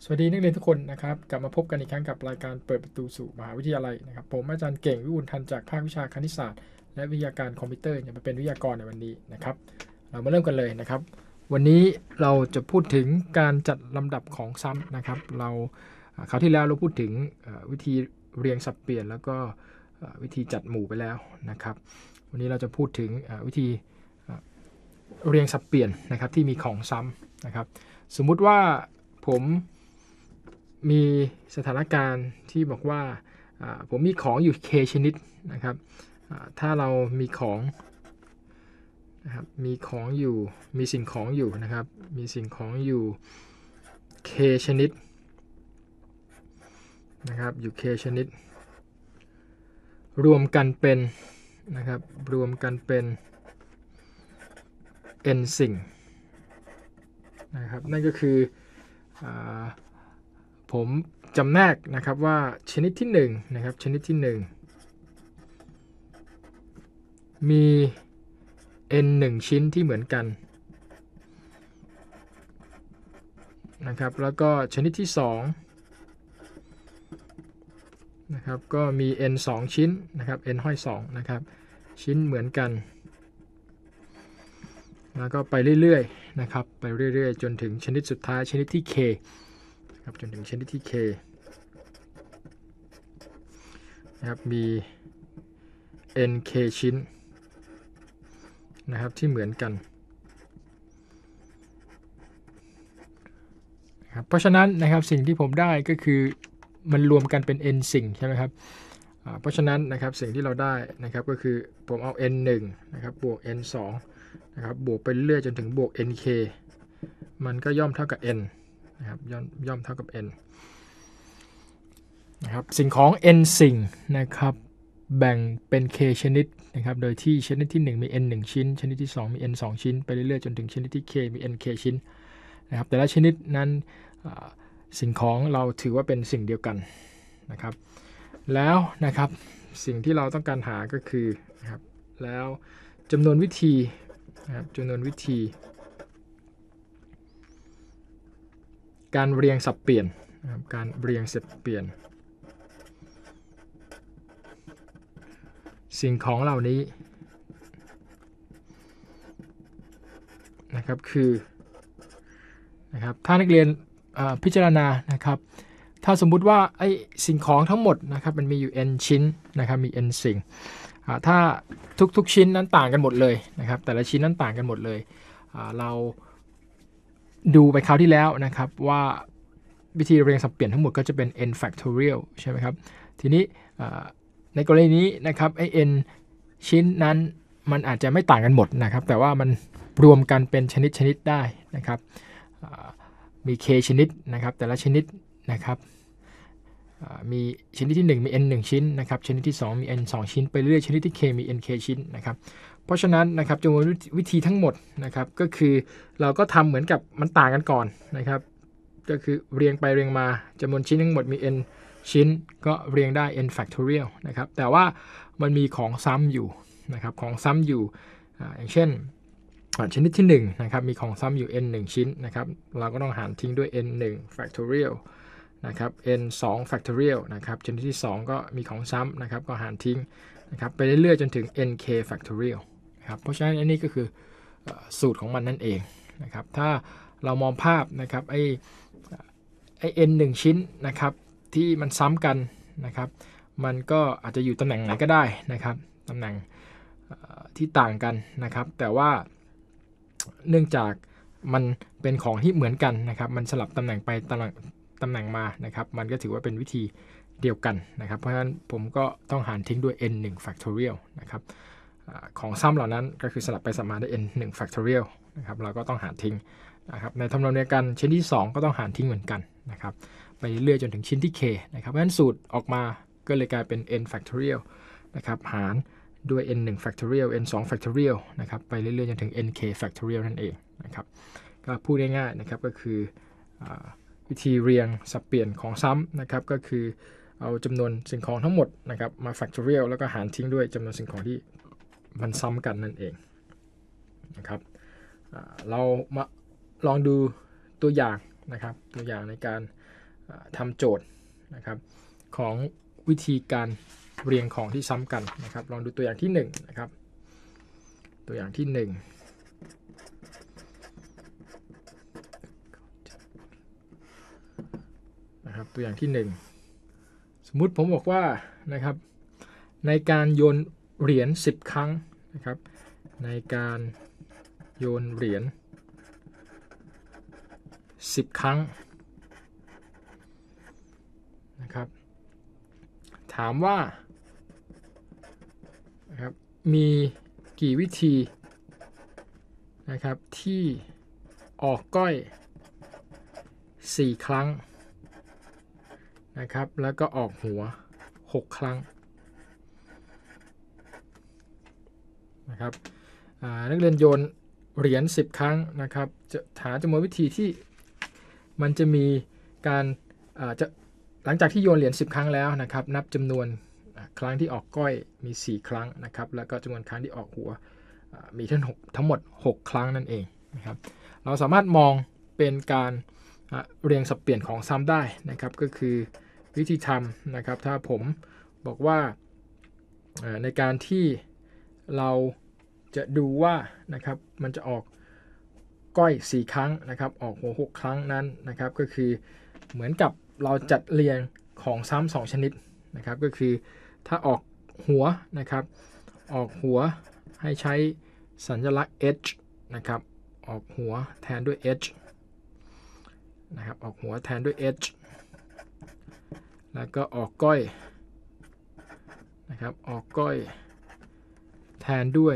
สวัสดีนักเรียนทุกคนนะครับกลับมาพบกันอีกครั้งกับรายการเปิดประตูสู่มหาวิทยาลัยนะครับผมอาจารย์เก่งวิบูลย์ทันจากภาควิชาคณิตศาสตร์และวิทยาการคอมพิวเตอร์มาเป็นวิทยากรในวันนี้นะครับเรามาเริ่มกันเลยนะครับวันนี้เราจะพูดถึงการจัดลำดับของซ้ำนะครับคราวที่แล้วเราพูดถึงวิธีเรียงสับเปลี่ยนแล้วก็วิธีจัดหมู่ไปแล้วนะครับวันนี้เราจะพูดถึงวิธีเรียงสับเปลี่ยนนะครับที่มีของซ้ำนะครับสมมุติว่าผมมีสถานการณ์ที่บอกว่าผมมีของอยู่ k ชนิดนะครับถ้าเรามีของนะครับมีสิ่งของอยู่นะครับมีสิ่งของอยู่ k ชนิดนะครับอยู่ k ชนิดรวมกันเป็นนะครับรวมกันเป็น n สิ่งนะครับนั่นก็คือผมจำแนกนะครับว่าชนิดที่1นะครับชนิดที่1มี n 1ชิ้นที่เหมือนกันนะครับแล้วก็ชนิดที่2นะครับก็มี n 2ชิ้นนะครับ n ห้อย2นะครับชิ้นเหมือนกันแล้วก็ไปเรื่อยๆนะครับไปเรื่อยๆจนถึงชนิดสุดท้ายชนิดที่ k ครับจนถึงชนิดที่ k นะครับมี nk ชิ้นนะครับที่เหมือนกันนะครับเพราะฉะนั้นนะครับสิ่งที่ผมได้ก็คือมันรวมกันเป็น n สิ่งใช่ไหมครับเพราะฉะนั้นนะครับสิ่งที่เราได้นะครับก็คือผมเอา n 1นะครับบวก n 2นะครับบวกไปเรื่อยจนถึงบวก nk มันก็ย่อมเท่ากับ n นะครับย่อมเท่ากับ n นะครับสิ่งของ n สิ่งนะครับแบ่งเป็น k ชนิดนะครับโดยที่ชนิดที่1มี n 1ชิ้นชนิดที่2มี n 2ชิ้นไปเรื่อยๆจนถึงชนิดที่ k มี nk ชิ้นนะครับแต่ละชนิดนั้นสิ่งของเราถือว่าเป็นสิ่งเดียวกันนะครับแล้วนะครับสิ่งที่เราต้องการหาก็คือนะครับแล้วจำนวนวิธีนะครับจำนวนวิธีการเรียงสับเปลี่ยนนะครับการเรียงสับเปลี่ยนสิ่งของเหล่านี้นะครับคือนะครับถ้านักเรียนพิจารณานะครับถ้าสมมุติว่าไอ้สิ่งของทั้งหมดนะครับมันมีอยู่ n ชิ้นนะครับมี n สิ่งถ้าทุกชิ้นนั้นต่างกันหมดเลยนะครับแต่ละชิ้นนั้นต่างกันหมดเลยเราดูไปคราวที่แล้วนะครับว่าวิธีเรียงสับเปลี่ยนทั้งหมดก็จะเป็น n factorial ใช่ไหมครับทีนี้ในกรณีนี้นะครับไอ้ n ชิ้นนั้นมันอาจจะไม่ต่างกันหมดนะครับแต่ว่ามันรวมกันเป็นชนิดได้นะครับมี k ชนิดนะครับแต่ละชนิดนะครับมีชนิดที่1มี n 1ชิ้นนะครับชนิดที่2มี n 2ชิ้นไปเรื่อยชนิดที่ k มี nk ชิ้นนะครับเพราะฉะนั้นนะครับจำนวนวิธีทั้งหมดนะครับก็คือเราก็ทำเหมือนกับมันต่างกันก่อนนะครับก็คือเรียงไปเรียงมาจำนวนชิ้นทั้งหมดมี n ชิ้นก็เรียงได้ n factorial นะครับแต่ว่ามันมีของซ้ำอยู่นะครับของซ้ำอยู่อย่างเช่นชนิดที่1นะครับมีของซ้ำอยู่ n 1ชิ้นนะครับเราก็ต้องหารทิ้งด้วย n 1 factorial นะครับ n 2 factorial นะครับชนิดที่2ก็มีของซ้ำนะครับก็หารทิ้งนะครับไปเรื่อยๆจนถึง nk factorial นะครับเพราะฉะนั้นอันนี้ก็คือสูตรของมันนั่นเองนะครับถ้าเรามองภาพนะครับไอ้ n 1ชิ้นนะครับที่มันซ้ำกันนะครับมันก็อาจจะอยู่ตำแหน่งไหนก็ได้นะครับตำแหน่งที่ต่างกันนะครับแต่ว่าเนื่องจากมันเป็นของที่เหมือนกันนะครับมันสลับตำแหน่งไปตำแหน่งมานะครับมันก็ถือว่าเป็นวิธีเดียวกันนะครับเพราะฉะนั้นผมก็ต้องหารทิ้งด้วย n 1 factorial นะครับของซ้ำเหล่านั้นก็คือสลับไปสลับมาด้วย n 1 factorial นะครับเราก็ต้องหารทิ้งนะครับในทำนองเดียวกันชิ้นที่2ก็ต้องหารทิ้งเหมือนกันนะครับไปเรื่อยจนถึงชิ้นที่ k นะครับเพราะฉะนั้นสูตรออกมาก็เลยกลายเป็น n factorial นะครับหารด้วย n 1 factorial n 2 factorial นะครับไปเรื่อยๆจนถึง nk factorial นั่นเองนะครับก็พูดง่ายๆนะครับก็คือวิธีเรียงสับเปลี่ยนของซ้ำนะครับก็คือเอาจำนวนสิ่งของทั้งหมดนะครับมา factorial แล้วก็หารทิ้งด้วยจำนวนสิ่งของที่มันซ้ำกันนั่นเองนะครับเรามาลองดูตัวอย่างนะครับตัวอย่างในการทำโจทย์นะครับของวิธีการเรียงของที่ซ้ำกันนะครับลองดูตัวอย่างที่1นะครับตัวอย่างที่1นะครับตัวอย่างที่1สมมุติผมบอกว่านะครับในการโยนเหรียญ10ครั้งนะครับในการโยนเหรียญ10ครั้งนะครับถามว่านะครับมีกี่วิธีนะครับที่ออกก้อย4ครั้งนะครับแล้วก็ออกหัว6ครั้งนะครับนักเรียนโยนเหรียญ10ครั้งนะครับจะหาจำนวนวิธีที่มันจะมีการหลังจากที่โยนเหรียญ10ครั้งแล้วนะครับนับจำนวนครั้งที่ออกก้อยมี4ครั้งนะครับแล้วก็จำนวนครั้งที่ออกหัวมีทั้งหมด6ครั้งนั่นเองนะครับเราสามารถมองเป็นการเรียงสับเปลี่ยนของซ้ำได้นะครับก็คือวิธีทำนะครับถ้าผมบอกว่าในการที่เราจะดูว่านะครับมันจะออกก้อย4ครั้งนะครับออกหัว6ครั้งนั้นนะครับก็คือเหมือนกับเราจัดเรียงของซ้ำ2ชนิดนะครับก็คือถ้าออกหัวนะครับออกหัวให้ใช้สัญลักษณ์ h นะครับออกหัวแทนด้วย h นะครับออกหัวแทนด้วย h แล้วก็ออกก้อยนะครับออกก้อยแทนด้วย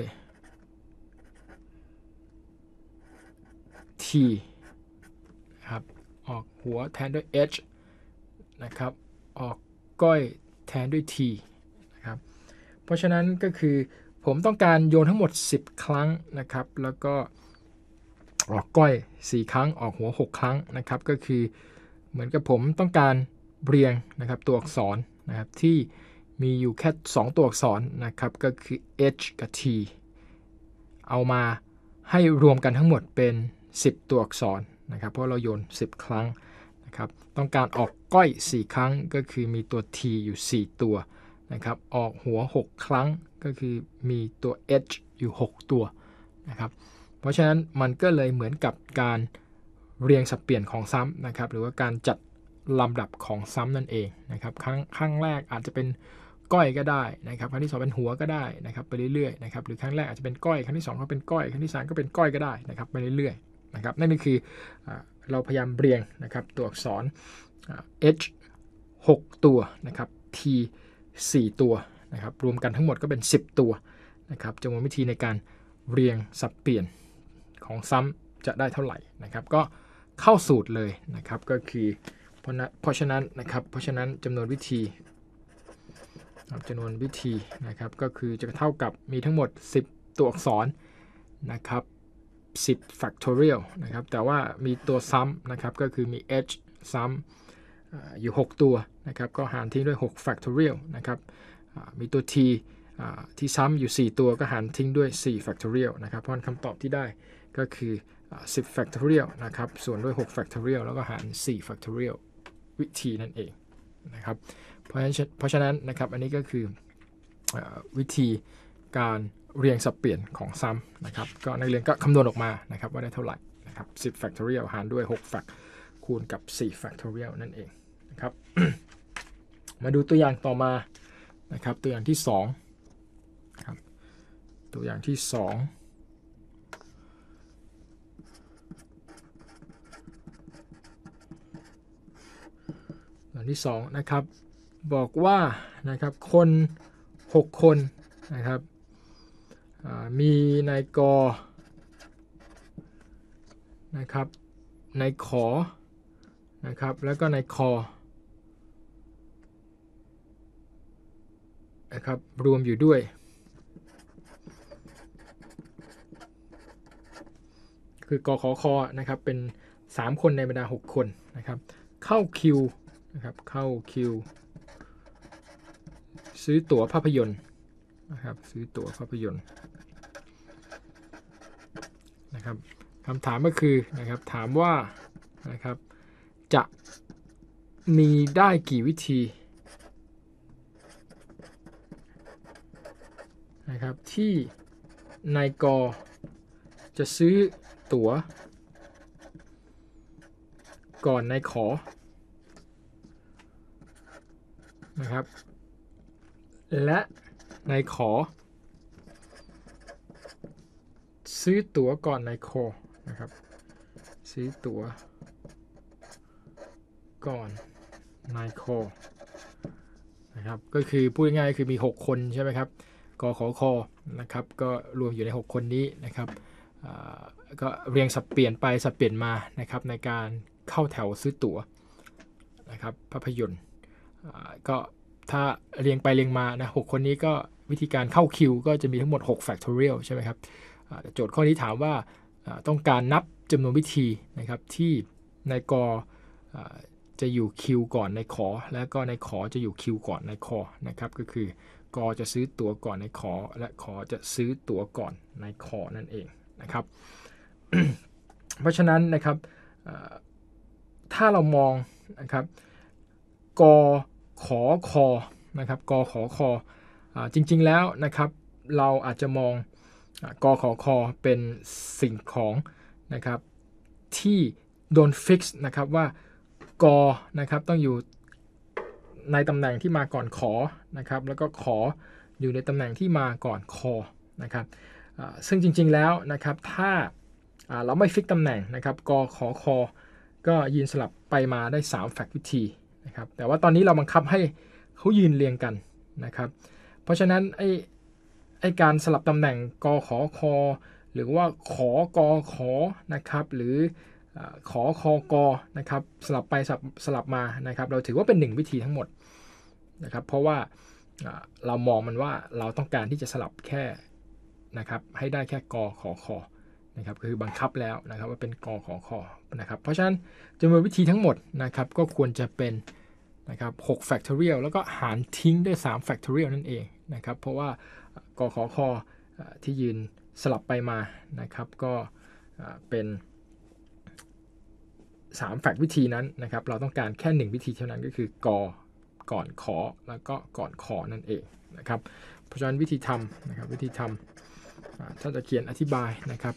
t ครับออกหัวแทนด้วย h นะครับออกก้อยแทนด้วย t นะครับเพราะฉะนั้นก็คือผมต้องการโยนทั้งหมด10ครั้งนะครับแล้วก็ออกก้อย4ครั้งออกหัว6ครั้งนะครับก็คือเหมือนกับผมต้องการเรียงนะครับตัวอักษรนะครับที่มีอยู่แค่2ตัวอักษรนะครับก็คือ h กับ t เอามาให้รวมกันทั้งหมดเป็น10ตัวอักษรนะครับเพราะเราโยน10ครั้งนะครับต้องการออกก้อย4ครั้งก็คือมีตัว t อยู่4ตัวนะครับออกหัว6ครั้งก็คือมีตัว h อยู่6ตัวนะครับเพราะฉะนั้นมันก็เลยเหมือนกับการเรียงสับเปลี่ยนของซ้ำนะครับหรือว่าการจัดลำดับของซ้ำนั่นเองนะครับครั้งแรกอาจจะเป็นก้อยก็ได้นะครับครั้งที่2เป็นหัวก็ได้นะครับไปเรื่อยๆนะครับหรือครั้งแรกอาจจะเป็นก้อยครั้งที่2ก็เป็นก้อยครั้งที่3ก็เป็นก้อยก็ได้นะครับไปเรื่อยๆนะครับนั่นก็คือเราพยายามเรียงนะครับตัวอักษร h 6ตัวนะครับ t 4ตัวนะครับรวมกันทั้งหมดก็เป็น10ตัวนะครับจำนวนวิธีในการเรียงสับเปลี่ยนของซ้ำจะได้เท่าไหร่นะครับก็เข้าสูตรเลยนะครับก็คือเพราะฉะนั้นจำนวนวิธีนะครับก็คือจะเท่ากับมีทั้งหมด10ตัวอักษรนะครับ10 factorial นะครับแต่ว่ามีตัวซ้ำนะครับก็คือมี h ซ้ำอยู่6ตัวนะครับก็หารทิ้งด้วย6 factorial นะครับมีตัว t ที่ซ้ำอยู่4ตัวก็หารทิ้งด้วย4 factorial นะครับเพราะคำตอบที่ได้ก็คือ10 factorial นะครับส่วนด้วย6 factorial แล้วก็หาร4 factorial วิธีนั่นเองนะครับเพราะฉะนั้นนะครับอันนี้ก็คือวิธีการเรียงสับเปลี่ยนของซ้ำนะครับก็นักเรียนก็คำนวณออกมานะครับว่าได้เท่าไหร่นะครับ10 factorial หารด้วย6 fact คูณกับ4 factorial นั่นเองนะครับ มาดูตัวอย่างต่อมานะครับตัวอย่างที่2ครับตัวอย่างที่2อย่างที่2นะครับบอกว่านะครับคน6คนนะครับมีนายกนะครับนายขอนะครับแล้วก็นายคอนะครับรวมอยู่ด้วยคือกขอคอนะครับเป็น3คนในบรรดา6คนนะครับเข้าคิวนะครับเข้าคิวซื้อตั๋วภาพยนตร์นะครับซื้อตั๋วภาพยนตร์นะครับคำถามก็คือนะครับถามว่านะครับจะมีได้กี่วิธีนะครับที่นายกจะซื้อตั๋วก่อนนายขอนะครับและนายขอซื้อตั๋วก่อนนายขอนะครับซื้อตั๋วก่อนนายขอนะครับก็คือพูดง่ายๆคือมี6คนใช่ไหมครับกขคนะครับก็รวมอยู่ใน6คนนี้นะครับก็เรียงสับเปลี่ยนไปสับเปลี่ยนมานะครับในการเข้าแถวซื้อตั๋วนะครับภาพยนตร์ก็ถ้าเรียงไปเรียงมานะ6คนนี้ก็วิธีการเข้าคิวก็จะมีทั้งหมด6 factorial ใช่ไหมครับโจทย์ข้อนี้ถามว่าต้องการนับจำนวนวิธีนะครับที่นายกจะอยู่คิวก่อนนายขอและก็นายขอจะอยู่คิวก่อนนายขอนะครับก็คือกจะซื้อตั๋วก่อนนายขอและขอจะซื้อตั๋วก่อนนายขอนั่นเองนะครับ เพราะฉะนั้นนะครับถ้าเรามองนะครับกขอคอนะครับกขอคอจริงๆแล้วนะครับเราอาจจะมองกขอคอเป็นสิ่งของนะครับที่โดนฟิกซ์นะครับว่ากนะครับต้องอยู่ในตำแหน่งที่มาก่อนขอนะครับแล้วก็ขออยู่ในตำแหน่งที่มาก่อนคอนะครับซึ่งจริงๆแล้วนะครับถ้าเราไม่ฟิกตำแหน่งนะครับกขอคอก็ยืนสลับไปมาได้3แฟกวิธีนะครับแต่ว่าตอนนี้เราบังคับให้เขายืนเรียงกันนะครับเพราะฉะนั้นไอ้การสลับตำแหน่งกขอคอหรือว่าขอกขอนะครับหรือขอคอกนะครับสลับไปสลับมานะครับเราถือว่าเป็น1วิธีทั้งหมดนะครับเพราะว่าเรามองมันว่าเราต้องการที่จะสลับแค่นะครับให้ได้แค่กขอคอนะครับคือบังคับแล้วนะครับว่าเป็นกขอคอนะครับเพราะฉะนั้นจำนวนวิธีทั้งหมดนะครับก็ควรจะเป็นนะครับ6 factorial แล้วก็หารทิ้งด้วย3 factorial นั่นเองนะครับเพราะว่ากขอคอที่ยืนสลับไปมานะครับก็เป็น3แฟกวิธีนั้นนะครับเราต้องการแค่1วิธีเท่านั้นก็คือกก่อนขอแล้วก็ก่อนขอนั่นเองนะครับเพราะฉะนั้นวิธีทำนะครับวิธีทำถ้าจะเขียนอธิบายนะครับ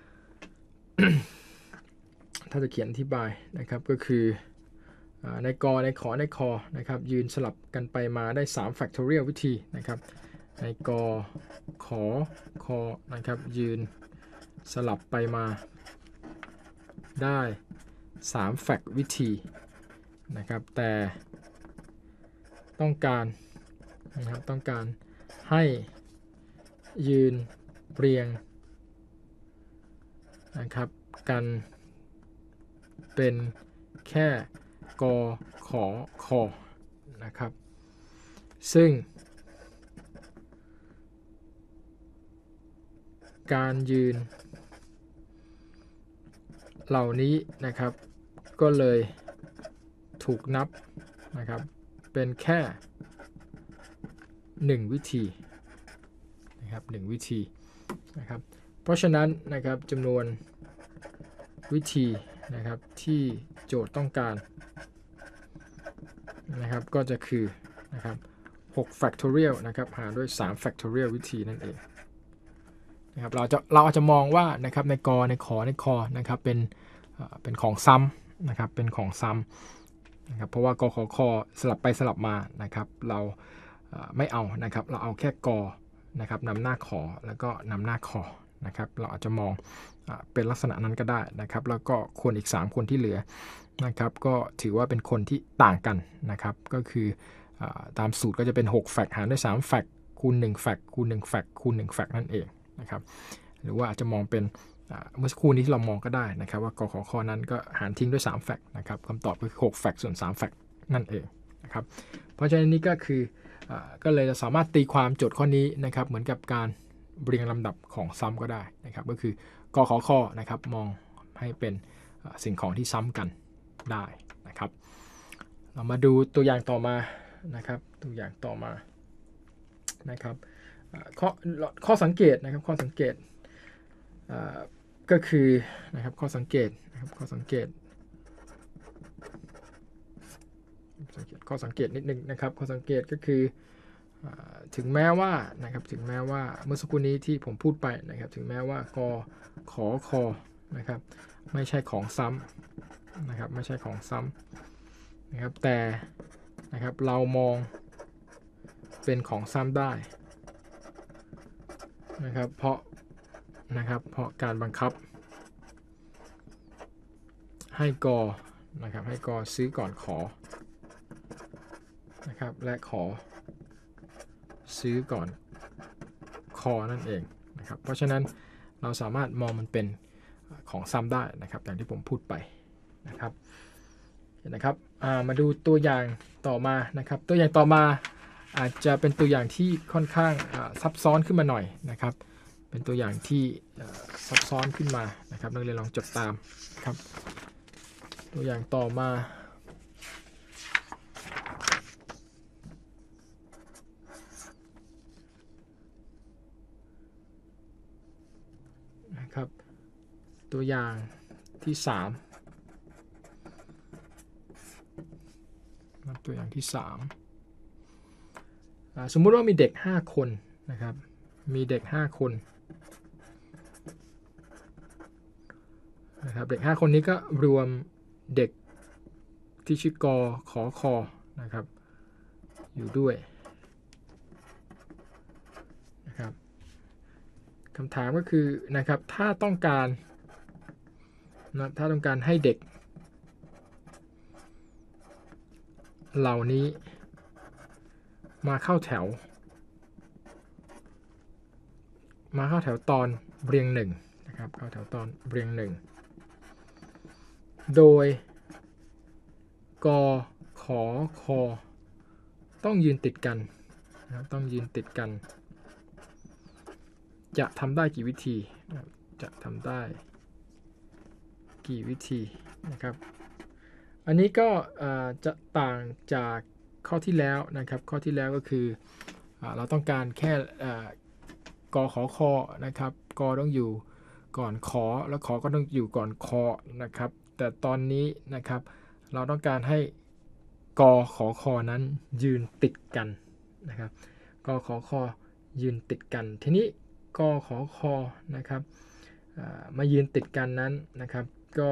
ถ้าจะเขียนอธิบายนะครับก็คือในกในขอในคอนะครับยืนสลับกันไปมาได้3 factorial วิธีนะครับในกขอคอนะครับยืนสลับไปมาได้3แฟกวิธีนะครับแต่ต้องการนะครับต้องการให้ยืนเรียงนะครับกันเป็นแค่กขอคอนะครับซึ่งการยืนเหล่านี้นะครับก็เลยถูกนับนะครับเป็นแค่1วิธีนะครับ1วิธีนะครับเพราะฉะนั้นนะครับจำนวนวิธีนะครับที่โจทย์ต้องการนะครับก็จะคือนะครับ6 factorial นะครับหารด้วย3 factorial วิธีนั่นเองนะครับเราอาจจะมองว่านะครับในกในขอในคอนะครับเป็นของซ้ำนะครับเป็นของซ้ำนะครับเพราะว่ากขอคอสลับไปสลับมานะครับเราไม่เอานะครับเราเอาแค่กนะครับนำหน้าขอแล้วก็นำหน้าคอนะครับเราอาจจะมองเป็นลักษณะนั้นก็ได้นะครับแล้วก็คนอีก3คนที่เหลือนะครับก็ถือว่าเป็นคนที่ต่างกันนะครับก็คือตามสูตรก็จะเป็น6แฟกหารด้วย3แฟกคูณ1แฟกคูณ1แฟกคูณ1แฟกนั่นเองนะครับหรือว่าอาจจะมองเป็นเมื่อสักครู่นี้ที่เรามองก็ได้นะครับว่ากขอคอนั้นก็หารทิ้งด้วย3แฟกนะครับคำตอบก็คือ6แฟกส่วน3แฟกนั่นเองนะครับเพราะฉะนั้นนี่ก็คือก็เลยจะสามารถตีความโจทย์ข้อนี้นะครับเหมือนกับการเรียงลำดับของซ้ำก็ได้นะครับก็คือกขอคอนะครับมองให้เป็นสิ่งของที่ซ้ำกันได้นะครับเรามาดูตัวอย่างต่อมานะครับตัวอย่างต่อมานะครับข้อสังเกตนะครับข้อสังเกตก็คือนะครับข้อสังเกตนะครับข้อสังเกตข้อสังเกตนิดนึงนะครับข้อสังเกตก็คือถึงแม้ว่านะครับถึงแม้ว่าเมื่อสักครู่นี้ที่ผมพูดไปนะครับถึงแม้ว่ากขอคอนะครับไม่ใช่ของซ้ำนะครับไม่ใช่ของซ้ำนะครับแต่นะครับเรามองเป็นของซ้ำได้นะครับเพราะการบังคับให้กนะครับให้กซื้อก่อนขอนะครับและขอซื้อก่อนคอนั่นเองนะครับเพราะฉะนั้นเราสามารถมองมันเป็นของซ้ำได้นะครับอย่างที่ผมพูดไปนะครับมาดูตัวอย่างต่อมานะครับตัวอย่างต่อมาอาจจะเป็นตัวอย่างที่ค่อนข้างซับซ้อนขึ้นมาหน่อยนะครับเป็นตัวอย่างที่ซับซ้อนขึ้นมานะครับนักเรียนลองจดตามครับตัวอย่างต่อมานะครับตัวอย่างที่3ตัวอย่างที่3สมมุติว่ามีเด็ก5คนนะครับมีเด็ก5คนนะครับเด็ก5คนนี้ก็รวมเด็กที่ชื่อกขอคอนะครับอยู่ด้วยนะครับคำถามก็คือนะครับถ้าต้องการให้เด็กเหล่านี้มาเข้าแถวตอนเรียง1นะครับเข้าแถวตอนเรียง1โดยกขอคอต้องยืนติดกันนะครับต้องยืนติดกันจะทำได้กี่วิธีจะทำได้กี่วิธีนะครับอันนี้ก็จะต่างจากข้อที่แล้วนะครับข้อที่แล้วก็คือเราต้องการแค่กขอคอนะครับกต้องอยู่ก่อนขอแล้วขอก็ต้องอยู่ก่อนคอนะครับแต่ตอนนี้นะครับเราต้องการให้กขอคอนั้นยืนติดกันนะครับกขอคอยืนติดกันทีนี้กขอคอนะครับมายืนติดกันนั้นนะครับก็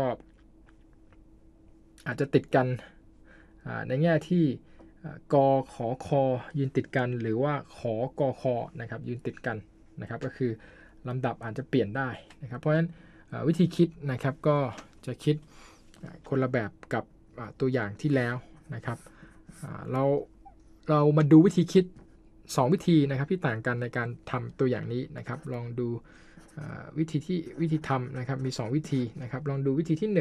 อาจจะติดกันในแง่ที่กขอคอยืนติดกันหรือว่าขอกคอนะครับยืนติดกันนะครับก็คือลำดับอาจจะเปลี่ยนได้นะครับเพราะฉะนั้นวิธีคิดนะครับก็จะคิดคนละแบบกับตัวอย่างที่แล้วนะครับเรามาดูวิธีคิด2วิธีนะครับที่ต่างกันในการทำตัวอย่างนี้นะครับลองดูวิธีทำนะครับมี2วิธีนะครับลองดูวิธีที่1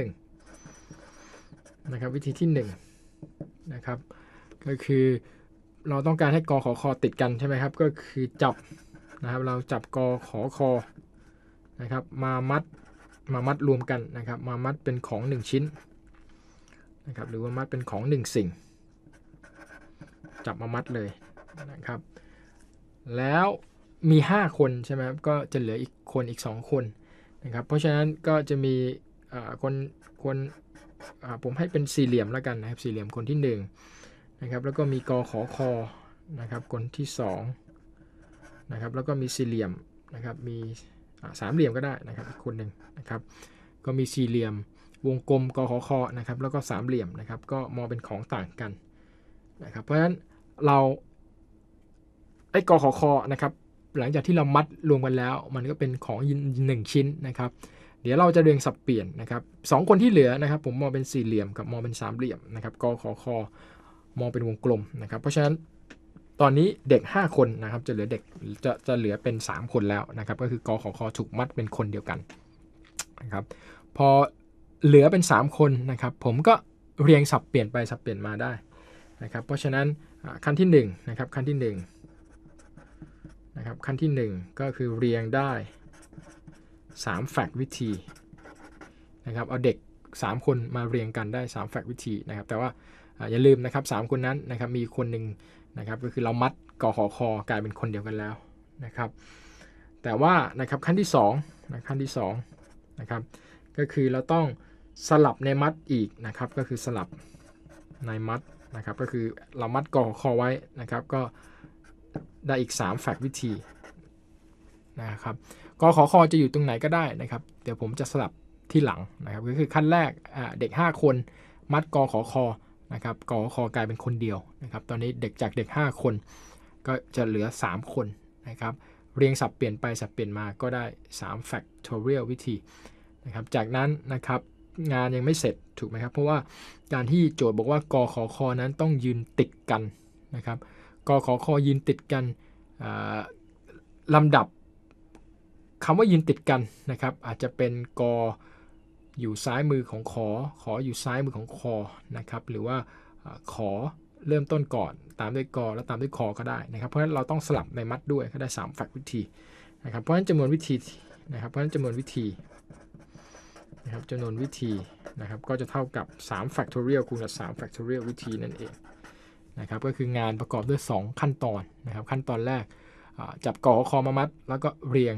นะครับวิธีที่1นะครับก็คือเราต้องการให้กขอคอติดกันใช่ไหมครับก็คือจับนะครับเราจับกขอคอนะครับมามัดรวมกันนะครับมามัดเป็นของ1ชิ้นนะครับหรือว่ามัดเป็นของ1สิ่งจับมามัดเลยนะครับแล้วมี5คนใช่ไหมครับก็จะเหลืออีก2คนนะครับเพราะฉะนั้นก็จะมีคนผมให้เป็นสี่เหลี่ยมแล้วกันนะครับสี่เหลี่ยมคนที่1นะครับแล้วก็มีกขอคอนะครับคนที่2นะครับแล้วก็มีสี่เหลี่ยมนะครับมี3เหลี่ยมก็ได้นะครับอีกคนหนึ่งนะครับก็มีสี่เหลี่ยมวงกลมกขอคอนะครับแล้วก็3เหลี่ยมนะครับก็มองเป็นของต่างกันนะครับเพราะฉะนั้นเรากขอคอนะครับหลังจากที่เรามัดรวมกันแล้วมันก็เป็นของ1ชิ้นนะครับเดี๋ยวเราจะเรียงสับเปลี่ยนนะครับ2คนที่เหลือนะครับผมมองเป็นสี่เหลี่ยมกับมองเป็น3เหลี่ยมนะครับกขอคอมองเป็นวงกลมนะครับเพราะฉะนั้นตอนนี้เด็ก5คนนะครับจะเหลือเหลือเป็น3คนแล้วนะครับก็คือกขอคอถูกมัดเป็นคนเดียวกันนะครับพอเหลือเป็น3คนนะครับผมก็เรียงสับเปลี่ยนไปสับเปลี่ยนมาได้นะครับเพราะฉะนั้นขั้นที่1นะครับขั้นที่1นะครับขั้นที่1ก็คือเรียงได้3แฟกต์วิธีนะครับเอาเด็ก3คนมาเรียงกันได้3แฟกต์วิธีนะครับแต่ว่าอย่าลืมนะครับ3คนนั้นนะครับมีคนหนึ่งนะครับก็คือเรามัดกขอคอกลายเป็นคนเดียวกันแล้วนะครับแต่ว่านะครับขั้นที่2นะครับก็คือเราต้องสลับในมัดอีกนะครับก็คือสลับในมัดนะครับก็คือเรามัดกอคอไว้นะครับก็ได้อีก3แฟกต์วิธีนะครับกอคอจะอยู่ตรงไหนก็ได้นะครับเดี๋ยวผมจะสลับที่หลังนะครับก็คือขั้นแรกเด็ก5คนมัดกอคอนะครับกอคอกลายเป็นคนเดียวนะครับตอนนี้เด็กจากเด็ก5คนก็จะเหลือ3คนนะครับเรียงสับเปลี่ยนไปสับเปลี่ยนมาก็ได้3 factorial วิธีนะครับจากนั้นนะครับงานยังไม่เสร็จถูกไหมครับเพราะว่าการที่โจทย์บอกว่ากขอคอนั้นต้องยืนติดกันนะครับกขอคอยืนติดกันลำดับคำว่ายืนติดกันนะครับอาจจะเป็นกอยู่ซ้ายมือของขออยู่ซ้ายมือของคอนะครับหรือว่าขอเริ่มต้นก่อนตามด้วยกแล้วตามด้วยคอก็ได้นะครับเพราะฉะนั้นเราต้องสลับในมัดด้วยก็ได้3แฟกต์วิธีนะครับเพราะฉะนั้นจำนวนวิธีนะครับเพราะฉะนั้นจำนวนวิธีนะครับจำนวนวิธีนะครับก็จะเท่ากับ3 factorial คูณกับ3 factorial วิธีนั่นเองนะครับก็คืองานประกอบด้วย2ขั้นตอนนะครับขั้นตอนแรกจับกอคอมามัดแล้วก็เรียง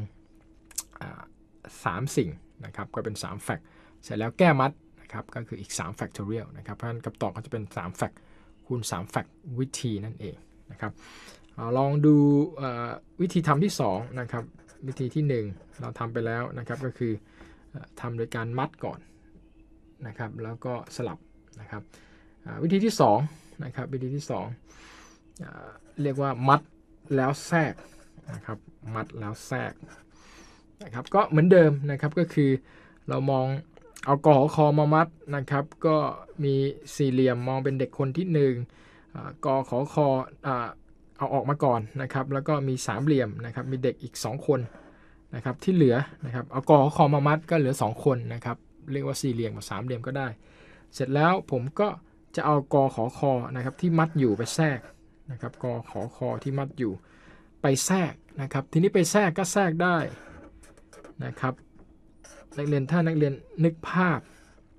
3สิ่งนะครับก็เป็น3แฟกต์เสร็จแล้วแก้มัดนะครับก็คืออีก3 factorial นะครับเพราะฉะนั้นคำตอบก็จะเป็น3แฟกต์คูณ3แฟกต์วิธีนั่นเองนะครับลองดูวิธีทำที่2นะครับวิธีที่1เราทำไปแล้วนะครับก็คือทำโดยการมัดก่อนนะครับแล้วก็สลับนะครับวิธีที่2นะครับวิธีที่2เรียกว่ามัดแล้วแทรกนะครับมัดแล้วแทรกนะครับก็เหมือนเดิมนะครับก็คือเรามองเอากอคอมามัดนะครับก็มีสี่เหลี่ยมมองเป็นเด็กคนที่1กอขอคอเอาออกมาก่อนนะครับแล้วก็มีสามเหลี่ยมนะครับมีเด็กอีก2คนนะครับที่เหลือนะครับเอากอคอมามัดก็เหลือ2คนนะครับเรียกว่าสี่เหลี่ยมกับสามเหลี่ยมก็ได้เสร็จแล้วผมก็จะเอากอขอคอนะครับที่มัดอยู่ไปแทรกนะครับกอขอคอที่มัดอยู่ไปแทรกนะครับทีนี้ไปแทรกก็แทรกได้นะครับนักเรียนถ้านักเรียนนึกภาพ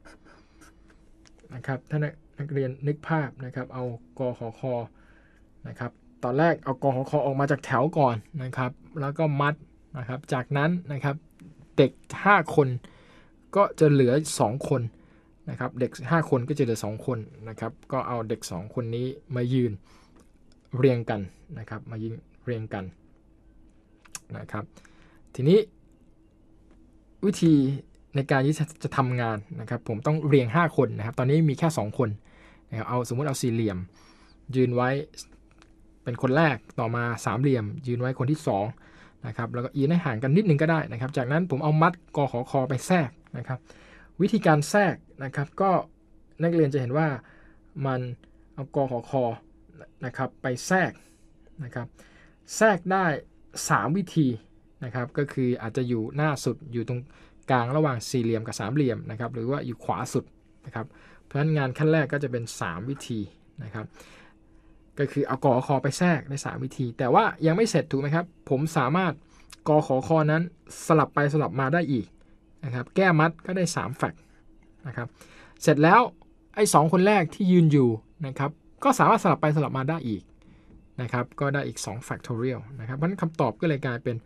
นะครับถ้านักเรียนนึกภาพนะครับเอากอขอคอนะครับตอนแรกเอากอขอคอออกมาจากแถวก่อนนะครับแล้วก็มัดนะครับจากนั้นนะครับเด็ก5คนก็จะเหลือ2คนนะครับเด็ก5คนก็จะเหลือ2คนนะครับก็เอาเด็ก2คนนี้มายืนเรียงกันนะครับมายืนเรียงกันนะครับทีนี้วิธีในการที่จะทำงานนะครับผมต้องเรียง5คนนะครับตอนนี้มีแค่2คนนะครับเอาสมมุติเอาสี่เหลี่ยมยืนไว้เป็นคนแรกต่อมาสามเหลี่ยมยืนไว้คนที่2นะครับแล้วก็ยืนให้ห่างกันนิดนึงก็ได้นะครับจากนั้นผมเอามัดกขอคอไปแทรกนะครับวิธีการแทรกนะครับก็นักเรียนจะเห็นว่ามันเอากขอคอนะครับไปแทรกนะครับแทรกได้3วิธีนะครับก็คืออาจจะอยู่หน้าสุดอยู่ตรงกลางระหว่างสี่เหลี่ยมกับสามเหลี่ยมนะครับหรือว่าอยู่ขวาสุดนะครับเพราะฉะนั้นงานขั้นแรกก็จะเป็น3วิธีนะครับก็คือเอากอคอไปแทรกได้3วิธีแต่ว่ายังไม่เสร็จถูกไหมครับผมสามารถกอขอคอนั้นสลับไปสลับมาได้อีกนะครับแก้มัดก็ได้3แฟกต์นะครับเสร็จแล้วไอ้2คนแรกที่ยืนอยู่นะครับก็สามารถสลับไปสลับมาได้อีกนะครับก็ได้อีก2 factorial นะครับเพราะฉะนั้นคำตอบก็เลยกลายเป็น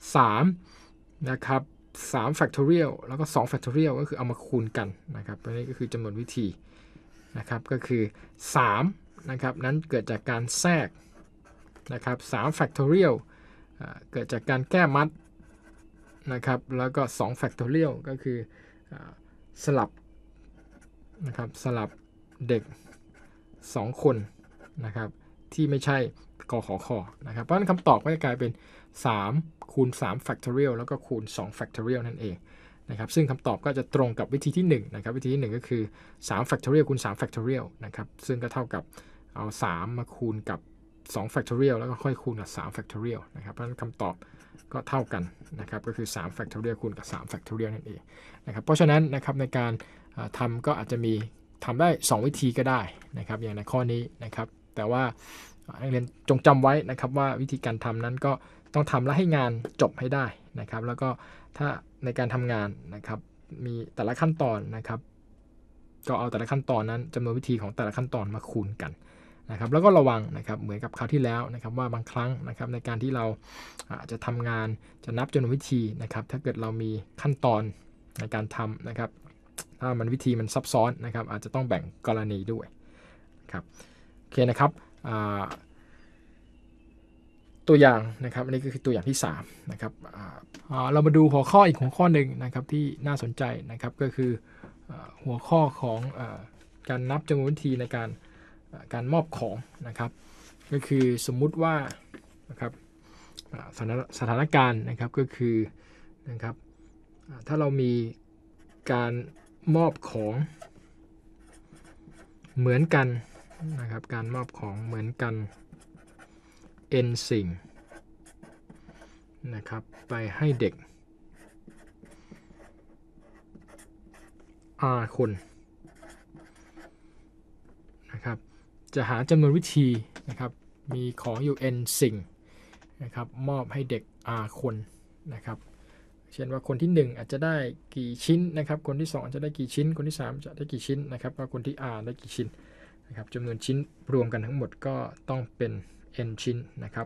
3นะครับ3 factorial แล้วก็2 factorial ก็คือเอามาคูณกันนะครับอันนี้ก็คือจำนวนวิธีนะครับก็คือ3นะครับนั้นเกิดจากการแทรกนะครับ3 factorial เกิดจากการแก้มัดนะครับแล้วก็2 factorial ก็คือสลับนะครับสลับเด็ก2คนนะครับที่ไม่ใช่กขอคอนะครับเพราะฉะนั้นคำตอบก็จะกลายเป็น3คูณ3 factorial แล้วก็คูณ2 factorial นั่นเองนะครับซึ่งคำตอบก็จะตรงกับวิธีที่1นะครับวิธีที่1ก็คือ3 factorial คูณ3 factorial นะครับซึ่งก็เท่ากับเอา3มาคูณกับ2 factorial แล้วก็ค่อยคูณกับ3 factorial นะครับเพราะฉะนั้นคำตอบก็เท่ากันนะครับก็คือ3 factorial คูณกับ3 factorial นั่นเองนะครับเพราะฉะนั้นนะครับในการทำก็อาจจะมีทำได้2วิธีก็ได้นะครับอย่างในข้อนี้นะครับแต่ว่านักเรียนจงจำไว้นะครับว่าวิธีการทำนั้นก็ต้องทำและให้งานจบให้ได้นะครับแล้วก็ถ้าในการทำงานนะครับมีแต่ละขั้นตอนนะครับก็เอาแต่ละขั้นตอนนั้นจำนวนวิธีของแต่ละขั้นตอนมาคูณกันนะครับแล้วก็ระวังนะครับเหมือนกับคราวที่แล้วนะครับว่าบางครั้งนะครับในการที่เราจะทำงานจะนับจำนวนวิธีนะครับถ้าเกิดเรามีขั้นตอนในการทำนะครับถ้ามันวิธีมันซับซ้อนนะครับอาจจะต้องแบ่งกรณีด้วยครับโอเคนะครับตัวอย่างนะครับอันนี้ก็คือตัวอย่างที่3นะครับเรามาดูหัวข้ออีกหัวข้อหนึ่งนะครับที่น่าสนใจนะครับก็คือหัวข้อของการนับจำนวนวิธีในการมอบของนะครับก็คือสมมุติว่านะครับสถานการณ์นะครับก็คือนะครับถ้าเรามีการมอบของเหมือนกันนะครับการมอบของเหมือนกัน n สิ่งนะครับไปให้เด็ก r คนนะครับจะหาจำนวนวิธีนะครับมีของอยู่ n สิ่งนะครับมอบให้เด็ก r คนนะครับเช่นว่าคนที่1อาจจะได้กี่ชิ้นนะครับคนที่2อาจจะได้กี่ชิ้นคนที่3จะได้กี่ชิ้นนะครับว่าคนที่ r ได้กี่ชิ้นนะครับจำนวนชิ้นรวมกันทั้งหมดก็ต้องเป็น n ชิ้นนะครับ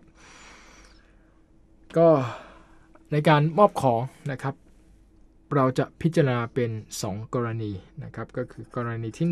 ก็ในการมอบของนะครับเราจะพิจารณาเป็น2กรณีนะครับก็คือกรณีที่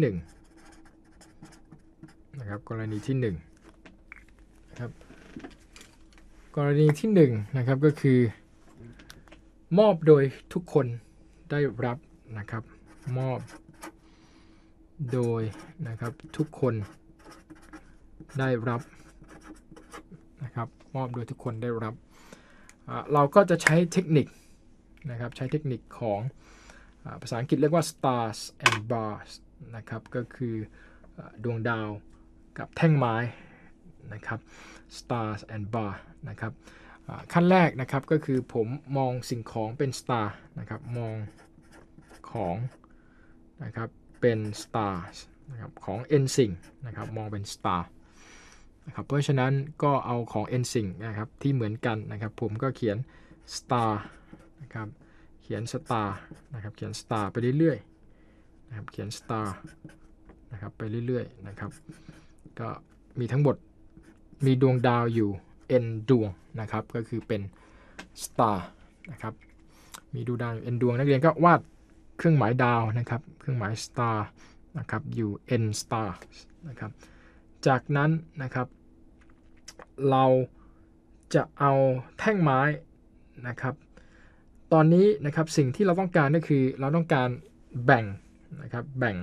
1นะครับกรณีที่1นะครับกรณีที่1นะครับก็คือมอบโดยทุกคนได้รับนะครับมอบโดยนะครับทุกคนได้รับนะครับมอบโดยทุกคนได้รับเราก็จะใช้เทคนิคนะครับใช้เทคนิคของภาษาอังกฤษเรียกว่า stars and bars นะครับก็คือดวงดาวกับแท่งไม้นะครับ stars and bar นะครับขั้นแรกนะครับก็คือผมมองสิ่งของเป็น star นะครับมองของนะครับเป็น stars นะครับของ n สิ่งนะครับมองเป็น star นะครับเพราะฉะนั้นก็เอาของ n สิ่งนะครับที่เหมือนกันนะครับผมก็เขียน star นะครับเขียน star นะครับเขียน star ไปเรื่อยๆนะครับเขียน star นะครับไปเรื่อยๆนะครับก็มีทั้งหมดมีดวงดาวอยู่ n ดวงนะครับก็คือเป็น star นะครับมีดวงดาวอยู่ n ดวงนักเรียนก็วาดเครื่องหมายดาวนะครับเครื่องหมาย star นะครับอยู่ n star นะครับจากนั้นนะครับเราจะเอาแท่งไม้นะครับตอนนี้นะครับสิ่งที่เราต้องการก็คือเราต้องการแบ่งนะครับแบ่ง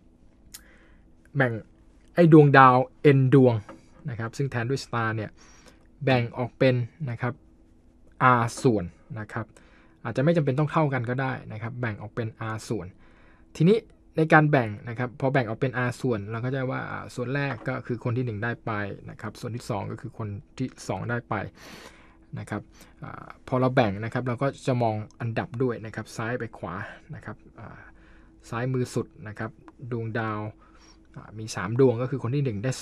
ไอ้ดวงดาว n ดวงนะครับซึ่งแทนด้วย star เนี่ยแบ่งออกเป็นนะครับ r ส่วนนะครับอาจจะไม่จำเป็นต้องเท่ากันก็ได้นะครับแบ่งออกเป็น r ส่วนทีนี้ในการแบ่งนะครับพอแบ่งออกเป็น r ส่วนเราก็จะว่าส่วนแรกก็คือคนที่1ได้ไปนะครับส่วนที่2ก็คือคนที่2ได้ไปนะครับพอเราแบ่งนะครับเราก็จะมองอันดับด้วยนะครับซ้ายไปขวานะครับซ้ายมือสุดนะครับดวงดาวมี3ดวงก็คือคนที่1ได้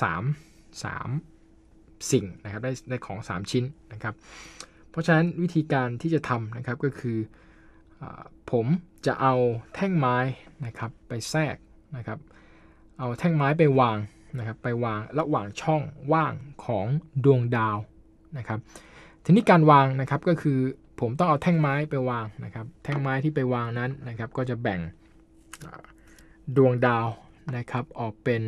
3สิ่งนะครับได้ของ3ชิ้นนะครับเพราะฉะนั้นวิธีการที่จะทำนะครับก็คือผมจะเอาแท่งไม้นะครับไปแทรกนะครับเอาแท่งไม้ไปวางนะครับไปวางระหว่างช่องว่างของดวงดาวนะครับทีนี้การวางนะครับก็คือผมต้องเอาแท่งไม้ไปวางนะครับแท่งไม้ที่ไปวางนั้นนะครับก็จะแบ่งดวงดาวนะครับออกเป็น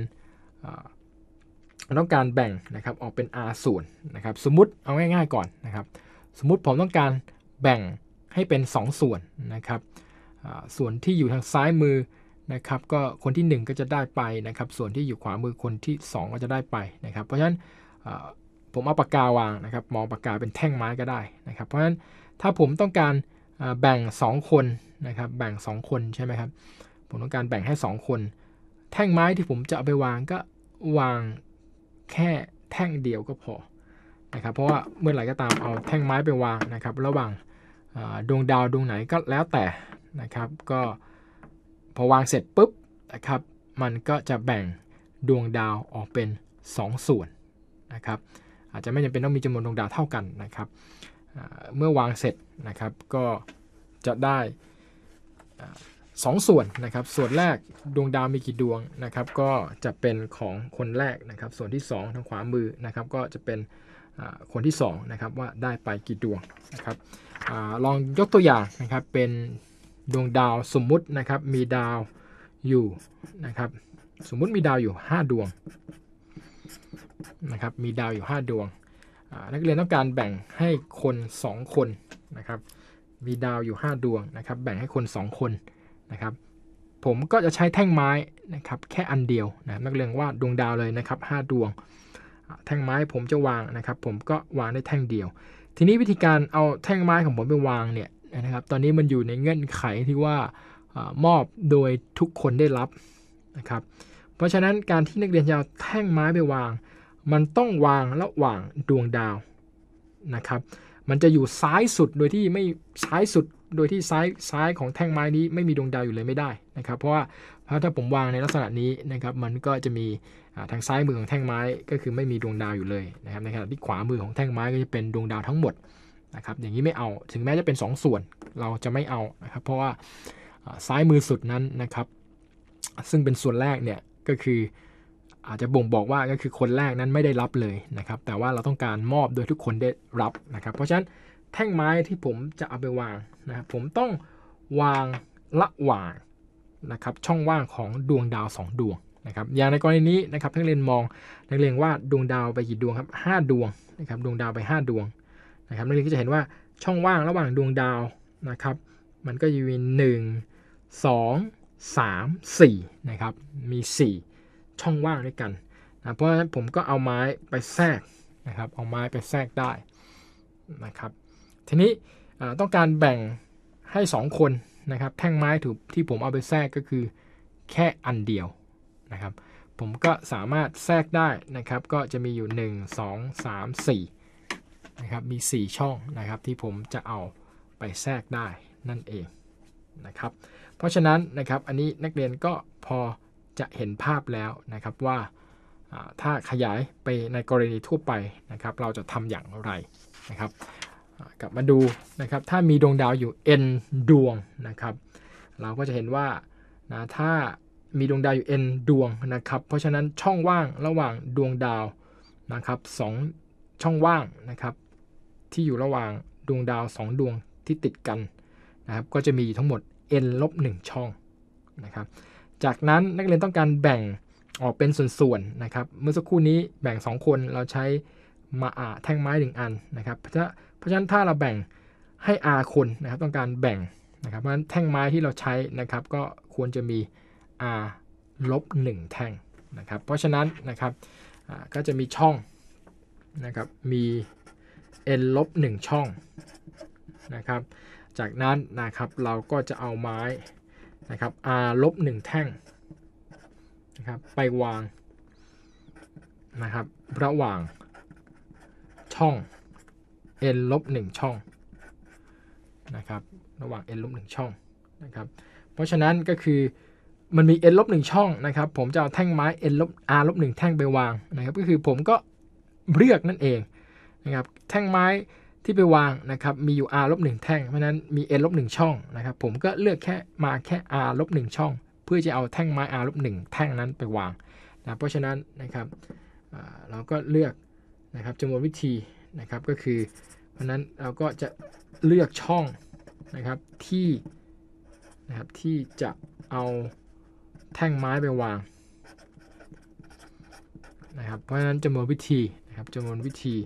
ต้องการแบ่งนะครับออกเป็น r ส่วนนะครับสมมุติเอาง่ายๆก่อนนะครับสมมุติผมต้องการแบ่งให้เป็น2ส่วนนะครับส่วนที่อยู่ทางซ้ายมือนะครับก็คนที่1ก็จะได้ไปนะครับส่วนที่อยู่ขวามือคนที่2ก็จะได้ไปนะครับเพราะฉะนั้นผมเอาปากกาวางนะครับมองปากกาเป็นแท่งไม้ก็ได้นะครับเพราะฉะนั้นถ้าผมต้องการแบ่ง2คนนะครับแบ่ง2คนใช่ไหมครับผมต้องการแบ่งให้2คนแท่งไม้ที่ผมจะเอาไปวางก็วางแค่แท่งเดียวก็พอนะครับเพราะว่าเมื่อไหร่ก็ตามเอาแท่งไม้ไปวางนะครับระหว่างดวงดาวดวงไหนก็แล้วแต่นะครับก็พอวางเสร็จปุ๊บนะครับมันก็จะแบ่งดวงดาวออกเป็น2ส่วนนะครับอาจจะไม่จำเป็นต้องมีจำนวนดวงดาวเท่ากันนะครับเมื่อวางเสร็จนะครับก็จะได้2ส่วนนะครับส่วนแรกดวงดาวมีกี่ดวงนะครับก็จะเป็นของคนแรกนะครับส่วนที่2ทางขวามือนะครับก็จะเป็นคนที่2นะครับว่าได้ไปกี่ดวงนะครับลองยกตัวอย่างนะครับเป็นดวงดาวสมมุตินะครับมีดาวอยู่นะครับสมมุติมีดาวอยู่5ดวงนะครับมีดาวอยู่5ดวงนักเรียนต้องการแบ่งให้คน2คนนะครับมีดาวอยู่5ดวงนะครับแบ่งให้คน2คนนะครับผมก็จะใช้แท่งไม้นะครับแค่อันเดียวนะนักเรียนวาดดวงดาวเลยนะครับ5ดวงแท่งไม้ผมจะวางนะครับผมก็วางได้แท่งเดียวทีนี้วิธีการเอาแท่งไม้ของผมไปวางเนี่ยนะครับตอนนี้มันอยู่ในเงื่อนไขที่ว่ามอบโดยทุกคนได้รับนะครับเพราะฉะนั้นการที่นักเรียนจะเอาแท่งไม้ไปวางมันต้องวางระหว่างดวงดาวนะครับมันจะอยู่ซ้ายสุดโดยที่ไม่ซ้ายสุดโดยที่ซ้ายของแท่งไม้นี้ไม่มีดวงดาวอยู่เลยไม่ได้นะครับเพราะว่าถ้าผมวางในลักษณะนี้นะครับมันก็จะมีทางซ้ายมือของแท่งไม้ก็คือไม่มีดวงดาวอยู่เลยนะครับในขณะที่ขวามือของแท่งไม้ก็จะเป็นดวงดาวทั้งหมดนะครับอย่างนี้ไม่เอาถึงแม้จะเป็น2ส่วนเราจะไม่เอานะครับเพราะว่าซ้ายมือสุดนั้นนะครับซึ่งเป็นส่วนแรกเนี่ยก็คืออาจจะบ่งบอกว่าก็คือคนแรกนั้นไม่ได้รับเลยนะครับแต่ว่าเราต้องการมอบโดยทุกคนได้รับนะครับเพราะฉะนั้นแท่งไม้ที่ผมจะเอาไปวางนะครับผมต้องวางระหว่างนะครับช่องว่างของดวงดาว2ดวงนะครับอย่างในกรณีนี้นะครับนักเรียนมองนักเรียนว่าดวงดาวไปกี่ดวงครับ5ดวงนะครับดวงดาวไป5ดวงนะครับนักเรียนก็จะเห็นว่าช่องว่างระหว่างดวงดาวนะครับมันก็จะมี1 2 3 4นะครับมี4ช่องว่างด้วยกันนะเพราะฉะนั้นผมก็เอาไม้ไปแทรกนะครับเอาไม้ไปแทรกได้นะครับทีนี้ต้องการแบ่งให้2คนนะครับแท่งไม้ที่ผมเอาไปแทรกก็คือแค่อันเดียวนะครับผมก็สามารถแทรกได้นะครับก็จะมีอยู่1 2 3 4นะครับมี4ช่องนะครับที่ผมจะเอาไปแทรกได้นั่นเองนะครับเพราะฉะนั้นนะครับอันนี้นักเรียนก็พอจะเห็นภาพแล้วนะครับว่าถ้าขยายไปในกรณีทั่วไปนะครับเราจะทำอย่างไรนะครับกลับมาดูนะครับถ้ามีดวงดาวอยู่ n ดวงนะครับเราก็จะเห็นว่านะถ้ามีดวงดาวอยู่ n ดวงนะครับเพราะฉะนั้นช่องว่างระหว่างดวงดาวนะครับ2ช่องว่างนะครับที่อยู่ระหว่างดวงดาว2ดวงที่ติดกันนะครับก็จะมีทั้งหมด n ลบ1ช่องนะครับจากนั้นนักเรียนต้องการแบ่งออกเป็นส่วนๆนะครับเมื่อสักครู่นี้แบ่ง2คนเราใช้มาแท่งไม้1อันนะครับเพราะฉะนั้นถ้าเราแบ่งให้ r คนนะครับต้องการแบ่งนะครับเพราะฉะนั้นแท่งไม้ที่เราใช้นะครับก็ควรจะมี r ลบ1แท่งนะครับเพราะฉะนั้นนะครับก็จะมีช่องนะครับมี n ลบ1ช่องนะครับจากนั้นนะครับเราก็จะเอาไม้นะครับ r ลบ1แท่งนะครับไปวางนะครับระหว่างช่อง n ลบ1ช่องนะครับระหว่าง n ลบ1ช่องนะครับเพราะฉะนั้นก็คือมันมี n ลบ1ช่องนะครับผมจะเอาแท่งไม้ n ลบ r ลบ1แท่งไปวางนะครับก็คือผมก็เลือกนั่นเองนะครับแท่งไม้ที่ไปวางนะครับมีอยู่ r ลบ1แท่งเพราะนั้นมี n ลบ1ช่องนะครับผมก็เลือกแค่ r ลบ1ช่องเพื่อจะเอาแท่งไม้ r ลบ1แท่งนั้นไปวางนะเพราะฉะนั้นนะครับเราก็เลือกนะครับจำนวนวิธีนะครับก็คือเพราะนั้นเราก็จะเลือกช่องนะครับที่จะเอาแท่งไม้ไปวางนะครับเพราะฉะนั้นจำนวนวิธีนะครับจำนวนวิธี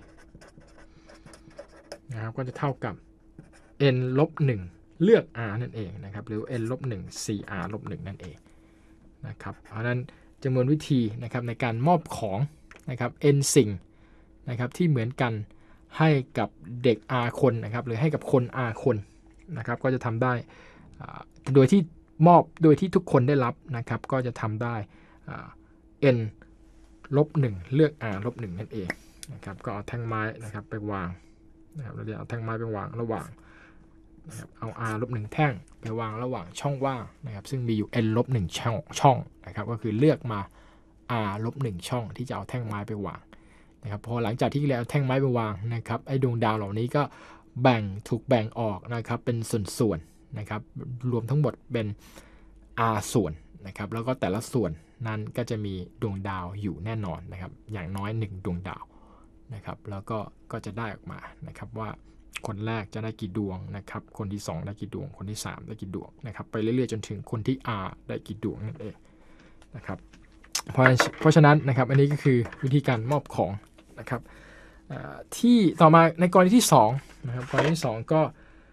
นะครับก็จะเท่ากับ n ลบ1เลือก r นั่นเองนะครับหรือ n ลบ1 4r ลบ1นั่นเองนะครับเพราะฉะนั้นจำนวนวิธีนะครับในการมอบของนะครับ n สิ่งนะครับที่เหมือนกันให้กับเด็ก r คนนะครับหรือให้กับคน r คนนะครับก็จะทำได้โดยที่มอบโดยที่ทุกคนได้รับนะครับก็จะทำได้n ลบ1เลือก r ลบ1นั่นเองนะครับก็เอาแท่งไม้นะครับไปวางนะครับเราจะเอาแท่งไม้ไปวางระหว่างนะครับเอา r ลบ1แท่งไปวางระหว่างช่องว่างนะครับซึ่งมีอยู่ n ลบ1ช่องนะครับก็คือเลือกมา r ลบ1ช่องที่จะเอาแท่งไม้ไปวางนะครับพอหลังจากที่เราเอาแท่งไม้ไปวางนะครับไอ้ดวงดาวเหล่านี้ก็ถูกแบ่งออกนะครับเป็นส่วนๆนะครับรวมทั้งหมดเป็น r ส่วนนะครับแล้วก็แต่ละส่วนนั้นก็จะมีดวงดาวอยู่แน่นอนนะครับอย่างน้อย1ดวงดาวนะครับแล้วก็จะได้ออกมานะครับว่าคนแรกจะได้กี่ดวงนะครับคนที่2ได้กี่ดวงคนที่3ได้กี่ดวงนะครับไปเรื่อยๆจนถึงคนที่ r ได้กี่ดวงนั่นเองนะครับเพราะฉะนั้นนะครับอันนี้ก็คือวิธีการมอบของนะครับที่ต่อมาในกรณีที่2นะครับกรณีที่2ก็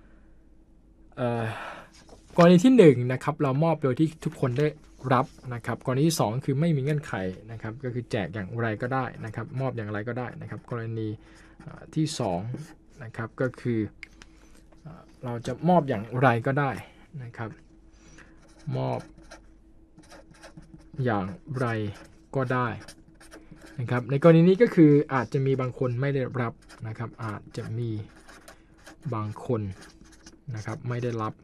กรณีที่1นะครับเรามอบโดยที่ทุกคนได้รับนะครับกรณีที่2คือไม่มีเงื่อนไขนะครับก็คือแจกอย่างไรก็ได้นะครับมอบอย่างไรก็ได้นะครับกรณีที่2นะครับก็คือเราจะมอบอย่างไรก็ได้นะครับมอบอย่างไรก็ได้นะครับในกรณีนี้ก็คืออาจจะมีบางคนไม่ได้รับนะครับอาจจะมีบางคนนะครับไม่ได้รับ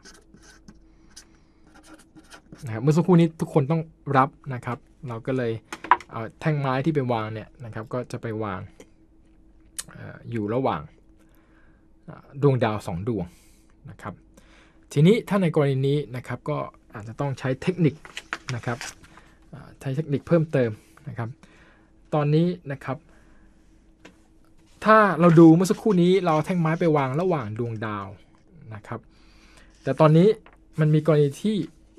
นะครับเมื่อสักครู่นี้ทุกคนต้องรับนะครับเราก็เลยเอาแท่งไม้ที่ไปวางเนี่ยนะครับก็จะไปวางอยู่ระหว่างดวงดาว2ดวงนะครับทีนี้ถ้าในกรณีนี้นะครับก็อาจจะต้องใช้เทคนิคนะครับใช้เทคนิคเพิ่มเติมนะครับตอนนี้นะครับถ้าเราดูเมื่อสักครู่นี้เราแท่งไม้ไปวางระหว่างดวงดาวนะครับแต่ตอนนี้มันมีกรณีที่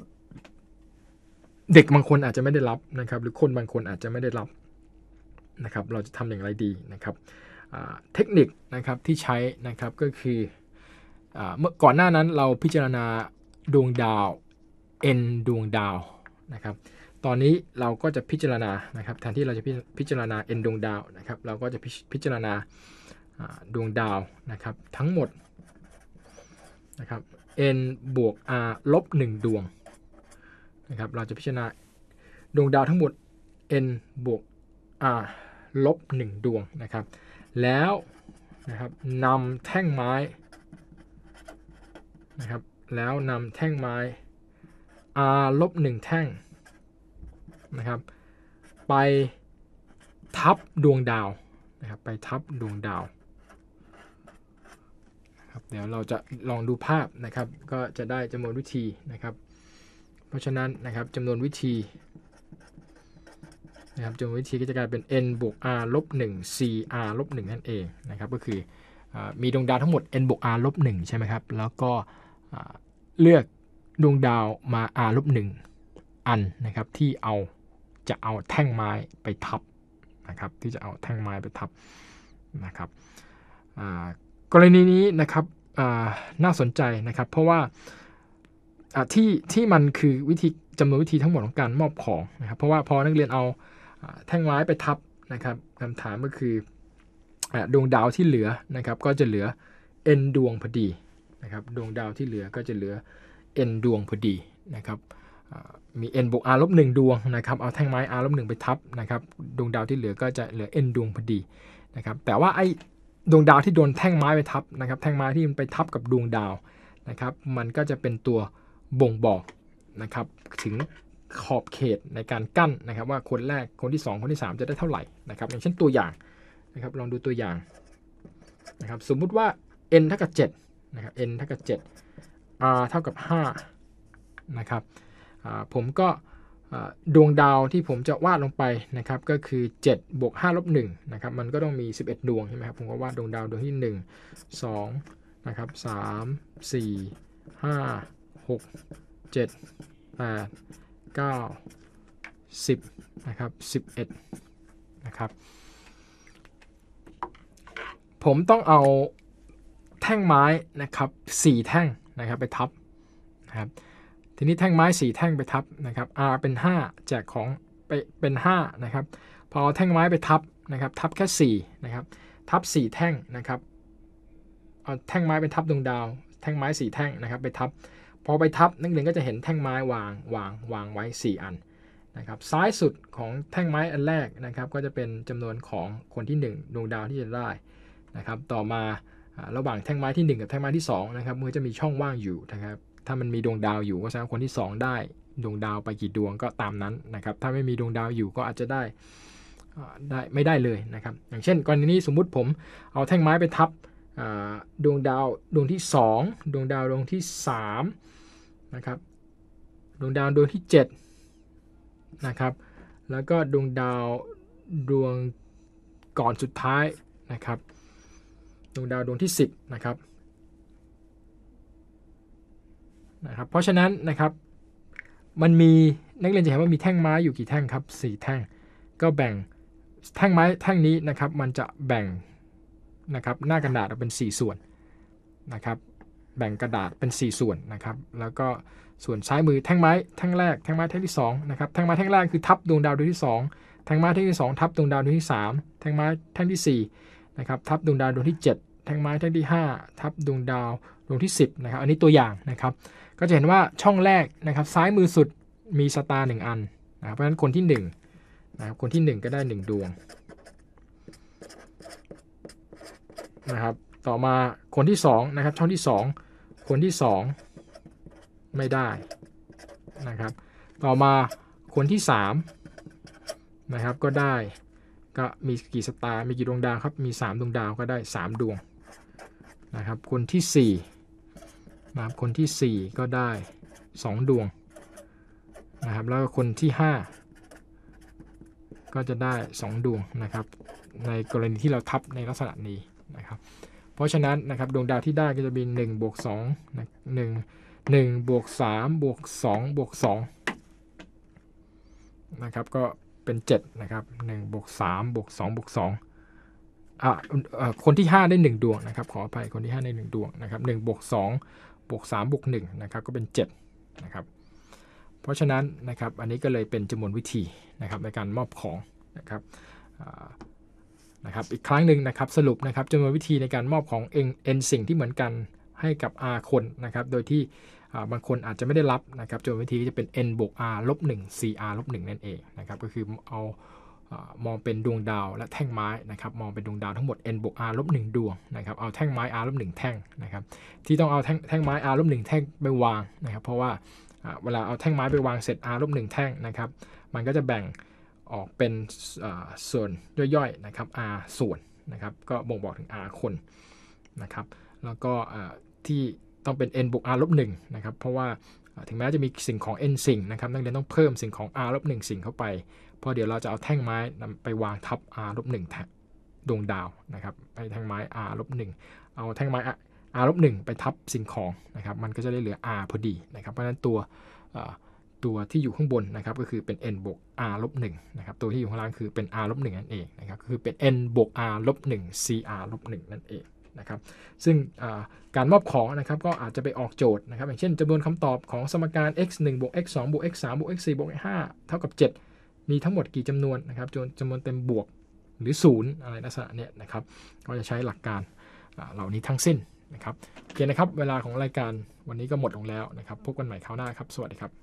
เด็กบางคนอาจจะไม่ได้รับนะครับหรือคนบางคนอาจจะไม่ได้รับนะครับเราจะทำอย่างไรดีนะครับเทคนิคนะครับที่ใช้นะครับก็คือเมื่อก่อนหน้านั้นเราพิจารณาดวงดาว n ดวงดาวนะครับตอนนี้เราก็จะพิจารณานะครับแทนที่เราจะพิจารณา n ดวงดาวนะครับเราก็จะพิจารณาดวงดาวนะครับทั้งหมดนะครับ n บวก r ลบ1ดวงนะครับเราจะพิจารณาดวงดาวทั้งหมด n บวก r ลบ1ดวงนะครับแล้วนะครับนำแท่งไม้นะครับแล้วนำแท่งไม้ r ลบ1แท่งนะครับไปทับดวงดาวนะครับไปทับดวงดาวครับเดี๋ยวเราจะลองดูภาพนะครับก็จะได้จำนวนวิธีนะครับเพราะฉะนั้นนะครับจำนวนวิธีนะครับจำนวนวิธีก็จะกลายเป็น n บวก r ลบ1 c r ลบ1นั่นเองนะครับก็คือมีดวงดาวทั้งหมด n บวก r ลบ1ใช่ไหมครับแล้วก็เลือกดวงดาวมา r ลบ1อันนะครับที่จะเอาแท่งไม้ไปทับนะครับที่จะเอาแท่งไม้ไปทับนะครับกรณีนี้นะครับน่าสนใจนะครับเพราะว่าที่มันคือจำนวนวิธีทั้งหมดของการมอบของนะครับเพราะว่าพอนักเรียนเอาแท่งไม้ไปทับนะครับคำถามก็คือดวงดาวที่เหลือนะครับก็จะเหลือ n ดวงพอดีนะครับดวงดาวที่เหลือก็จะเหลือ n ดวงพอดีนะครับมี n บวก r ลบ1ดวงนะครับเอาแท่งไม้ r ลบ1ไปทับนะครับดวงดาวที่เหลือก็จะเหลือ n ดวงพอดีนะครับแต่ว่าไอ้ดวงดาวที่โดนแท่งไม้ไปทับนะครับแท่งไม้ที่มันไปทับกับดวงดาวนะครับมันก็จะเป็นตัวบ่งบอกนะครับถึงขอบเขตในการกั้นนะครับว่าคนแรกคนที่2คนที่3จะได้เท่าไหร่นะครับอย่างเช่นตัวอย่างนะครับลองดูตัวอย่างนะครับสมมุติว่า n เท่ากับ7นะครับ n เท่ากับ7 r เท่ากับ5นะครับผมก็ดวงดาวที่ผมจะวาดลงไปนะครับก็คือ7บวก5ลบ1นะครับมันก็ต้องมี11ดวงใช่ไหมครับผมก็วาดดวงดาวดวงที่1 2นะครับ3 4 5 6 7 8 9 10นะครับ11นะครับผมต้องเอาแท่งไม้นะครับ4แท่งนะครับไปทับนะครับทีนี้แท่งไม้4แท่งไปทับนะครับ r เป็น5แจกของไปเป็น5นะครับพอแท่งไม้ไปทับนะครับทับแค่4นะครับทับ4แท่งนะครับเอาแท่งไม้ไปทับดวงดาวแท่งไม้4แท่งนะครับไปทับพอไปทับนักเรียนก็จะเห็นแท่งไม้วางไว้4อันนะครับซ้ายสุดของแท่งไม้อันแรกนะครับก็จะเป็นจำนวนของคนที่1ดวงดาวที่จะได้นะครับต่อมาระหว่างแท่งไม้ที่1กับแท่งไม้ที่2นะครับมันจะมีช่องว่างอยู่นะครับถ้ามันมีดวงดาวอยู่ก็แสดงว่าคนที่2ได้ดวงดาวไปกี่ดวงก็ตามนั้นนะครับถ้าไม่มีดวงดาวอยู่ก็อาจจะได้ไม่ได้เลยนะครับอย่างเช่นกรณีนี้สมมุติผมเอาแท่งไม้ไปทับดวงดาวดวงที่2ดวงดาวดวงที่3นะครับดวงดาวดวงที่7นะครับแล้วก็ดวงดาวดวงก่อนสุดท้ายนะครับดวงดาวดวงที่10นะครับเพราะฉะนั้นนะครับมันมีนักเรียนจะเห็นว่ามีแท่งไม้อยู่กี่แท่งครับ4แท่งก็แบ่งแท่งไม้แท่งนี้นะครับมันจะแบ่งนะครับหน้ากระดาษออกเป็น4ส่วนนะครับแบ่งกระดาษเป็น4ส่วนนะครับแล้วก็ส่วนซ้ายมือแท่งไม้แท่งแรกแท่งไม้แท่งที่2นะครับแท่งไม้แท่งแรกคือทับดวงดาวดวงที่2แท่งไม้แท่งที่2ทับดวงดาวดวงที่3แท่งไม้แท่งที่4นะครับทับดวงดาวดวงที่7แท่งไม้แท่งที่5ทับดวงดาวดวงที่10นะครับอันนี้ตัวอย่างนะครับก็จะเห็นว่าช่องแรกนะครับซ้ายมือสุดมีสตาร์1อันนะครับเพราะฉะนั้นคนที่1นะครับคนที่1ก็ได้1ดวงนะครับต่อมาคนที่2นะครับช่องที่2คนที่2ไม่ได้นะครับต่อมาคนที่3นะครับก็ได้ก็มีกี่สตาร์มีกี่ดวงดาวครับมี3ดวงดาวก็ได้3ดวงนะครับคนที่4นะครับคนที่4ก็ได้2ดวงนะครับแล้วก็คนที่5ก็จะได้2ดวงนะครับในกรณีที่เราทับในลักษณะนี้นะครับเพราะฉะนั้นนะครับดวงดาวที่ได้ก็จะมี1 บวก 2นะ1 บวก 3 บวก 2 บวก 2นะครับก็เป็น7นะครับ1 บวก 3 บวก 2 บวก 2คนที่5ได้1ดวงนะครับขออภัยคนที่5ได้1ดวงนะครับ1 บวก 2 บวก 3 บวก 1นะครับก็เป็น7นะครับเพราะฉะนั้นนะครับอันนี้ก็เลยเป็นจำนวนวิธีนะครับในการมอบของนะครับอีกครั้งหนึ่งนะครับสรุปนะครับจำนวนวิธีในการมอบของ n สิ่งที่เหมือนกันให้กับ r คนนะครับโดยที่บางคนอาจจะไม่ได้รับนะครับจำนวนวิธีจะเป็น n บวก r ลบ1 cr ลบ1นั่นเองนะครับก็คือเอามองเป็นดวงดาวและแท่งไม้นะครับมองเป็นดวงดาวทั้งหมด n บวก r ลบ1ดวงนะครับเอาแท่งไม้ r ลบ1แท่งนะครับที่ต้องเอาแท่งไม้ r ลบ1แท่งไปวางนะครับเพราะว่าเวลาเอาแท่งไม้ไปวางเสร็จ r ลบ1แท่งนะครับมันก็จะแบ่งออกเป็นส่วนย่อยๆนะครับ r ส่วนนะครับก็บ่งบอกถึง r คนนะครับแล้วก็ที่ต้องเป็น n บวก r ลบ1นะครับเพราะว่าถึงแม้จะมีสิ่งของ n สิ่งนะครับนักเรียนต้องเพิ่มสิ่งของ r ลบ1สิ่งเข้าไปเพราะเดี๋ยวเราจะเอาแท่งไม้ไปวางทับ r ลบ1ดวงดาวนะครับไปแท่งไม้ r ลบ1เอาแท่งไม้ r ลบ1ไปทับสิ่งของนะครับมันก็จะได้เหลือ r พอดีนะครับเพราะฉะนั้นตัวที่อยู่ข้างบนนะครับก็คือเป็น n บวก r ลบ1นะครับตัวที่อยู่ข้างล่างคือเป็น r ลบ1นั่นเองนะครับก็คือเป็น n บวก r ลบ1 cr ลบ1นั่นเองนะครับซึ่งการมอบของนะครับก็อาจจะไปออกโจทย์นะครับอย่างเช่นจำนวนคำตอบของสมการ x 1บวก x 2บวก x 3บวก x 4บวก x 5เท่ากับ7มีทั้งหมดกี่จำนวนนะครับจำนวนเต็มบวกหรือ0อะไรลักษณะเนี้ยนะครับก็จะใช้หลักการเหล่านี้ทั้งสิ้นนะครับโอเคนะครับเวลาของรายการวันนี้ก็หมดลงแล้วนะครับพบกันใหม่คราวหน้าครับสวัสดีครับ